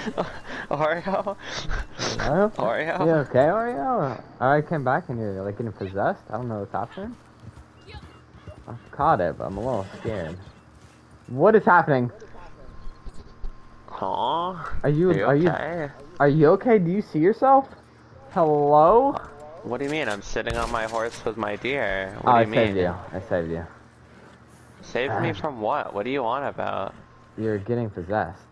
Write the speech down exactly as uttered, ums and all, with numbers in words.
Oreo? Hello? Oreo? You okay, Oreo? I came back and you're like getting possessed. I don't know what's happening. I've caught it, but I'm a little scared. What is happening? Huh? Are you Are you are you okay? are you okay? Do you see yourself? Hello? What do you mean? I'm sitting on my horse with my deer. Oh, What do I you saved you. mean? I saved you. Saved me from what? What do you want about? You're getting possessed.